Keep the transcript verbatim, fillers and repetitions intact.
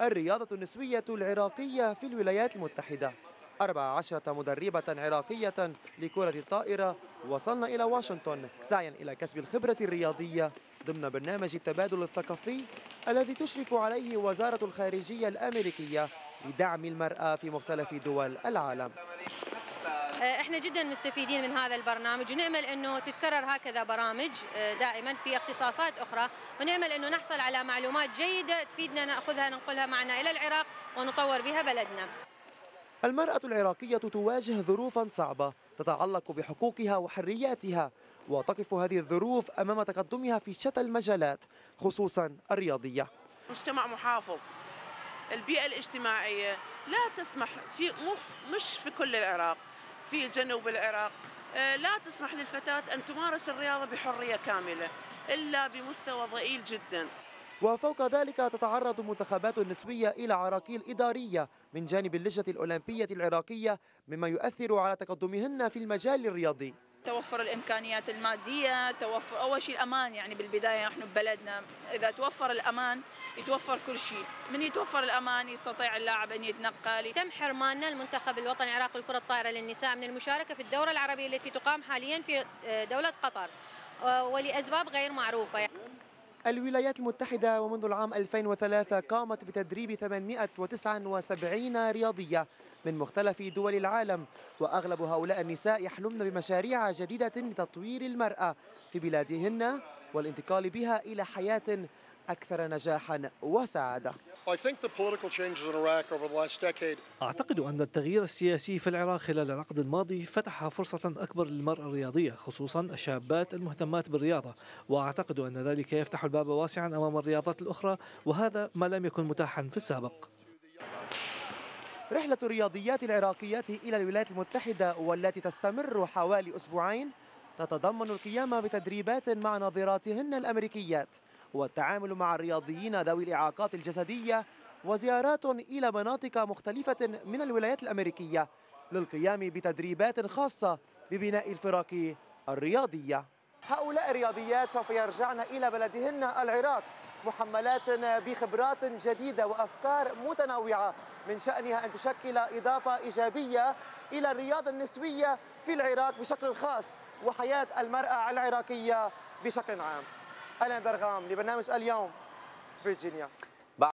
الرياضة النسوية العراقية في الولايات المتحدة. أربع عشرة مدربة عراقية لكرة الطائرة وصلنا إلى واشنطن سعيا إلى كسب الخبرة الرياضية ضمن برنامج التبادل الثقافي الذي تشرف عليه وزارة الخارجية الأمريكية لدعم المرأة في مختلف دول العالم. احنا جدا مستفيدين من هذا البرنامج ونأمل انه تتكرر هكذا برامج دائما في اختصاصات اخرى، ونأمل انه نحصل على معلومات جيدة تفيدنا ناخذها ننقلها معنا الى العراق ونطور بها بلدنا. المرأة العراقية تواجه ظروفا صعبة تتعلق بحقوقها وحرياتها، وتقف هذه الظروف امام تقدمها في شتى المجالات خصوصا الرياضية. مجتمع محافظ، البيئة الاجتماعية لا تسمح في مش في كل العراق، في جنوب العراق لا تسمح للفتاة أن تمارس الرياضة بحرية كاملة إلا بمستوى ضئيل جدا. وفوق ذلك تتعرض المنتخبات النسوية إلى عراقيل إدارية من جانب اللجنة الأولمبية العراقية، مما يؤثر على تقدمهن في المجال الرياضي. توفر الإمكانيات المادية، توفر أول شيء الأمان، يعني بالبداية نحن ببلدنا إذا توفر الأمان يتوفر كل شيء، من يتوفر الأمان يستطيع اللاعب أن يتنقل. تم حرماننا المنتخب الوطني العراقي لكرة الطائرة للنساء من المشاركة في الدورة العربية التي تقام حاليا في دولة قطر ولأسباب غير معروفة. الولايات المتحدة ومنذ العام ألفين وثلاثة قامت بتدريب ثمانمئة وتسعة وسبعين رياضية من مختلف دول العالم، وأغلب هؤلاء النساء يحلمن بمشاريع جديدة لتطوير المرأة في بلادهن والانتقال بها إلى حياة أكثر نجاحا وسعادة. أعتقد أن التغيير السياسي في العراق خلال العقد الماضي فتح فرصة أكبر للمرأة الرياضية خصوصا الشابات المهتمات بالرياضة، وأعتقد أن ذلك يفتح الباب واسعا أمام الرياضات الأخرى، وهذا ما لم يكن متاحا في السابق. رحلة الرياضيات العراقيات إلى الولايات المتحدة والتي تستمر حوالي أسبوعين تتضمن القيام بتدريبات مع نظيراتهن الأمريكيات والتعامل مع الرياضيين ذوي الإعاقات الجسدية وزيارات إلى مناطق مختلفة من الولايات الأمريكية للقيام بتدريبات خاصة ببناء الفرق الرياضية. هؤلاء الرياضيات سوف يرجعن إلى بلدهن العراق محملات بخبرات جديدة وأفكار متنوعة من شأنها أن تشكل إضافة إيجابية إلى الرياضة النسوية في العراق بشكل خاص وحياة المرأة العراقية بشكل عام. أنا درغام لبرنامج اليوم، فيرجينيا.